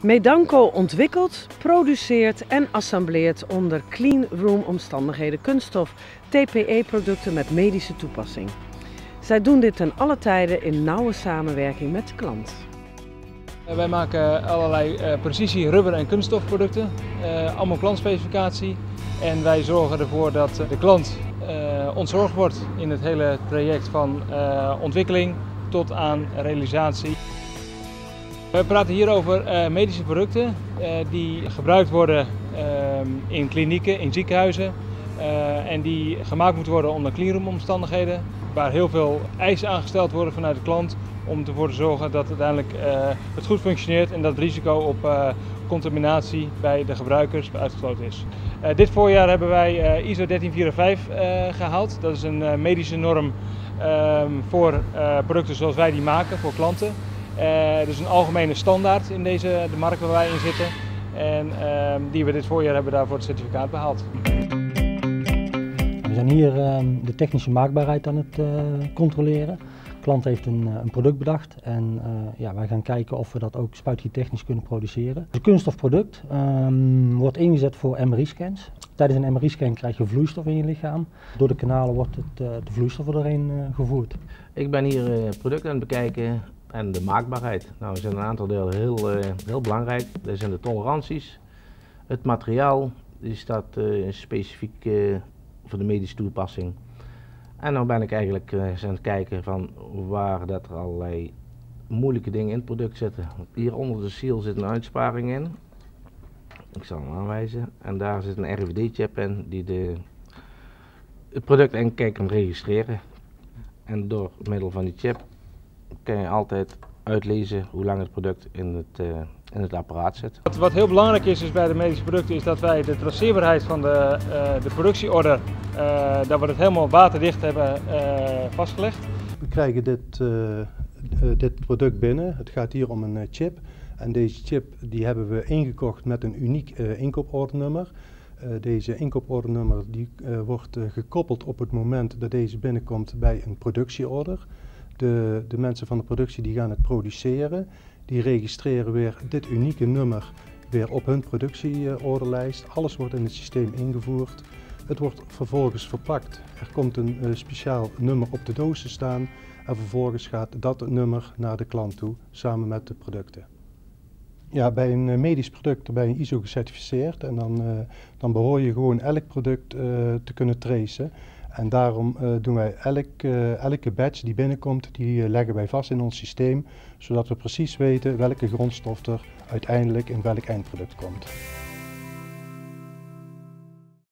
Medanco ontwikkelt, produceert en assembleert onder clean room omstandigheden kunststof TPE-producten met medische toepassing. Zij doen dit ten alle tijden in nauwe samenwerking met de klant. Wij maken allerlei precisie rubber- en kunststofproducten, allemaal klantspecificatie. En wij zorgen ervoor dat de klant ontzorgd wordt in het hele traject van ontwikkeling tot aan realisatie. We praten hier over medische producten die gebruikt worden in klinieken, in ziekenhuizen en die gemaakt moeten worden onder cleanroom omstandigheden, waar heel veel eisen aangesteld worden vanuit de klant om ervoor te zorgen dat uiteindelijk het goed functioneert en dat het risico op contaminatie bij de gebruikers uitgesloten is. Dit voorjaar hebben wij ISO 13485 gehaald. Dat is een medische norm voor producten zoals wij die maken voor klanten. Dus een algemene standaard in de markt waar wij in zitten. En die we dit voorjaar hebben daarvoor het certificaat behaald. We zijn hier de technische maakbaarheid aan het controleren. De klant heeft een product bedacht en wij gaan kijken of we dat ook spuitgiettechnisch kunnen produceren. Het kunststofproduct wordt ingezet voor MRI-scans. Tijdens een MRI-scan krijg je vloeistof in je lichaam. Door de kanalen wordt de vloeistof er doorheen gevoerd. Ik ben hier het product aan het bekijken en de maakbaarheid. Nou, er zijn een aantal delen heel belangrijk. Dat zijn de toleranties. Het materiaal die staat specifiek voor de medische toepassing. En dan ben ik eigenlijk aan het kijken van waar dat er allerlei moeilijke dingen in het product zitten. Hier onder de seal zit een uitsparing in. Ik zal hem aanwijzen. En daar zit een RFID-chip in die het product enkele kan registreren. En door middel van die chip kan je altijd uitlezen hoe lang het product in het apparaat zit. Wat heel belangrijk is bij de medische producten is dat wij de traceerbaarheid van de productieorder, dat we het helemaal waterdicht hebben vastgelegd. We krijgen dit product binnen. Het gaat hier om een chip. En deze chip die hebben we ingekocht met een uniek inkoopordernummer. Deze inkoopordernummer wordt gekoppeld op het moment dat deze binnenkomt bij een productieorder. De mensen van de productie die gaan het produceren. Die registreren weer dit unieke nummer weer op hun productieorderlijst. Alles wordt in het systeem ingevoerd. Het wordt vervolgens verpakt. Er komt een speciaal nummer op de doos te staan. En vervolgens gaat dat nummer naar de klant toe, samen met de producten. Ja, bij een medisch product ben je ISO gecertificeerd en dan behoor je gewoon elk product te kunnen tracen. En daarom doen wij elke batch die binnenkomt, die leggen wij vast in ons systeem, zodat we precies weten welke grondstof er uiteindelijk in welk eindproduct komt.